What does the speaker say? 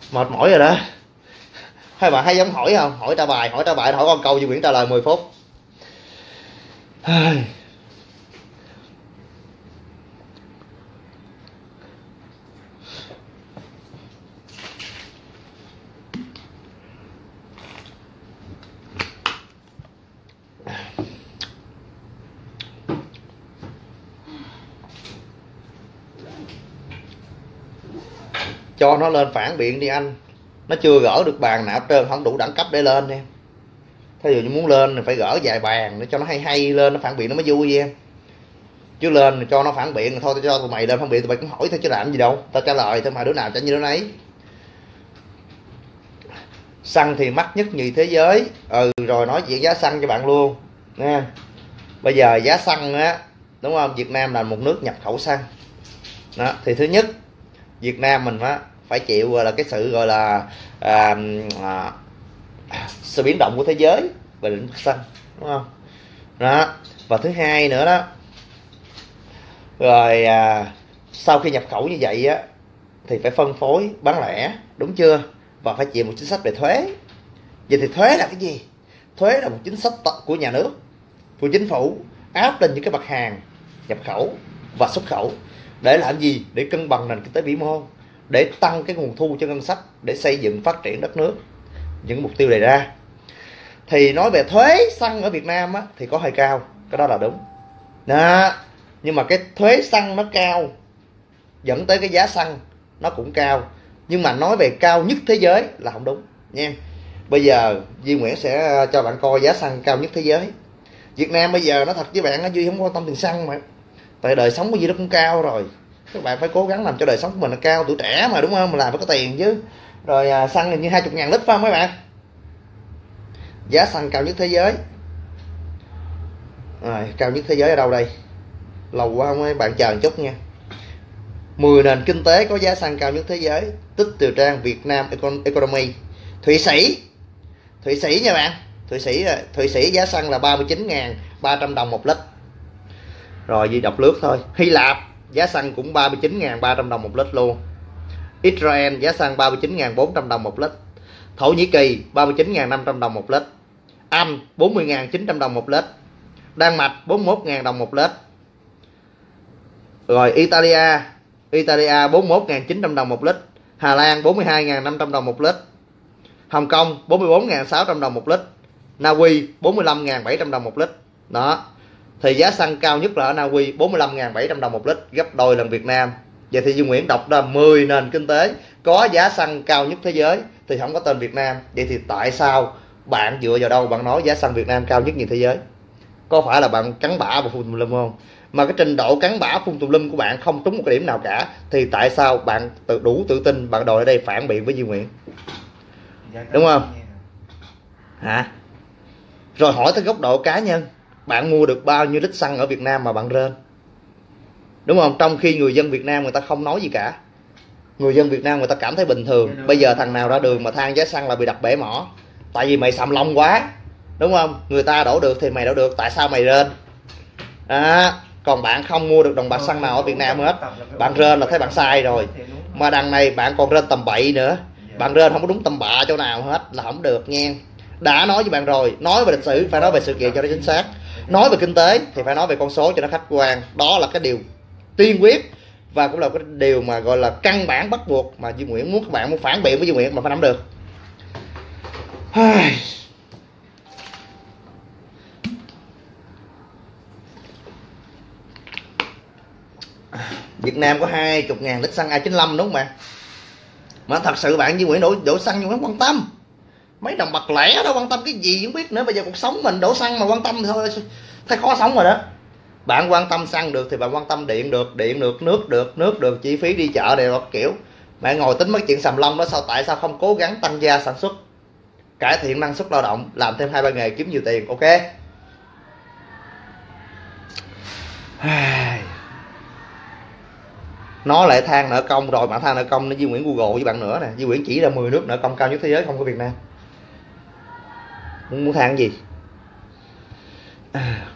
Mệt mỏi rồi đó. Hai bạn hay giống hỏi không? Hỏi trả bài, hỏi con câu Duy Nguyễn trả lời 10 phút. Cho nó lên phản biện đi anh. Nó chưa gỡ được bàn nào hết trơn, không đủ đẳng cấp để lên em. Thí dụ như muốn lên thì phải gỡ vài bàn để cho nó hay lên, nó phản biện nó mới vui em. Chứ lên cho nó phản biện thôi, cho tụi mày lên phản biện tụi mày cũng hỏi thôi chứ làm gì đâu, tao trả lời thôi mà, đứa nào trả như đứa nấy. Xăng thì mắc nhất nhì thế giới. Rồi nói chuyện giá xăng cho bạn luôn nha. Bây giờ giá xăng á, đúng không, Việt Nam là một nước nhập khẩu xăng đó, thì thứ nhất Việt Nam mình á phải chịu gọi là cái sự gọi là sự biến động của thế giới về lĩnh vực xăng, đúng không đó. Và thứ hai nữa đó, rồi sau khi nhập khẩu như vậy á thì phải phân phối bán lẻ, đúng chưa, và phải chịu một chính sách về thuế. Vậy thì thuế là cái gì? Thuế là một chính sách của nhà nước, của chính phủ áp lên những cái mặt hàng nhập khẩu và xuất khẩu. Để làm gì? Để cân bằng nền kinh tế vĩ mô, để tăng cái nguồn thu cho ngân sách, để xây dựng phát triển đất nước, những mục tiêu đề ra. Thì nói về thuế xăng ở Việt Nam á, thì có hơi cao, cái đó là đúng đó. Nhưng mà cái thuế xăng nó cao dẫn tới cái giá xăng nó cũng cao, nhưng mà nói về cao nhất thế giới là không đúng nha. Bây giờ Duy Nguyễn sẽ cho bạn coi giá xăng cao nhất thế giới. Việt Nam bây giờ nó thật với bạn, Duy không quan tâm tiền xăng mà, tại đời sống của Duy nó cũng cao rồi. Các bạn phải cố gắng làm cho đời sống của mình nó cao, tuổi trẻ mà, đúng không, mình làm phải có tiền chứ. Rồi xăng hình như 20.000 lít phải không mấy bạn? Giá xăng cao nhất thế giới. Rồi, cao nhất thế giới ở đâu đây? Lâu quá không mấy bạn chờ một chút nha. 10 nền kinh tế có giá xăng cao nhất thế giới, tích từ trang Việt Nam Economy. Thụy Sĩ nha bạn. Thụy Sĩ giá xăng là 39.300 đồng một lít. Rồi Duy đọc lướt thôi. Hy Lạp giá xăng cũng 39.300 đồng một lít luôn. Israel giá xăng 39.400 đồng một lít. Thổ Nhĩ Kỳ 39.500 đồng một lít. Anh 40.900 đồng một lít. Đan Mạch 41.000 đồng một lít. Rồi Italia 41.900 đồng một lít. Hà Lan 42.500 đồng một lít. Hồng Kông 44.600 đồng một lít. Na Uy 45.700 đồng một lít. Đó. Thì giá xăng cao nhất là ở Na Uy 45.700 đồng một lít, gấp đôi lần Việt Nam. Vậy thì Duy Nguyễn đọc ra 10 nền kinh tế có giá xăng cao nhất thế giới thì không có tên Việt Nam. Vậy thì tại sao bạn dựa vào đâu bạn nói giá xăng Việt Nam cao nhất nhì thế giới? Có phải là bạn cắn bã và phun tùm lum không? Mà cái trình độ cắn bã phun tùm lum của bạn không trúng một cái điểm nào cả, thì tại sao bạn đủ tự tin bạn đòi ở đây phản biện với Duy Nguyễn? Đúng không? Hả? Rồi hỏi tới góc độ cá nhân, bạn mua được bao nhiêu lít xăng ở Việt Nam mà bạn rên? Đúng không? Trong khi người dân Việt Nam người ta không nói gì cả. Người dân Việt Nam người ta cảm thấy bình thường. Bây giờ thằng nào ra đường mà than giá xăng là bị đập bể mỏ. Tại vì mày xàm lông quá. Đúng không? Người ta đổ được thì mày đổ được, tại sao mày rên? Còn bạn không mua được đồng bạc xăng nào ở Việt Nam hết, bạn rên là thấy bạn sai rồi. Mà đằng này bạn còn rên tầm bậy nữa. Bạn rên không có đúng tầm bạ chỗ nào hết là không được nha. Đã nói với bạn rồi, nói về lịch sử phải nói về sự kiện cho nó chính xác, nói về kinh tế thì phải nói về con số cho nó khách quan. Đó là cái điều tiên quyết và cũng là cái điều mà gọi là căn bản bắt buộc mà Duy Nguyễn muốn các bạn muốn phản biện với Duy Nguyễn mà phải nắm được. Việt Nam có 20.000 lít xăng A95 đúng không bạn? Mà thật sự bạn Duy Nguyễn đổ xăng Duy Nguyễn quan tâm. Mấy đồng bạc lẻ đó quan tâm cái gì không biết nữa. Bây giờ cuộc sống mình đổ xăng mà quan tâm thì thôi thấy khó sống rồi đó. Bạn quan tâm xăng được thì bạn quan tâm điện được, nước được, chi phí đi chợ này kiểu. Bạn ngồi tính mấy chuyện sầm lông đó, tại sao không cố gắng tăng gia sản xuất, cải thiện năng suất lao động, làm thêm 2-3 nghề kiếm nhiều tiền, ok? Nó lại than nợ công rồi, bạn than nợ công nó Duy Nguyễn Google với bạn nữa nè. Duy Nguyễn chỉ ra 10 nước nợ công cao nhất thế giới không có Việt Nam. Muốn than cái gì?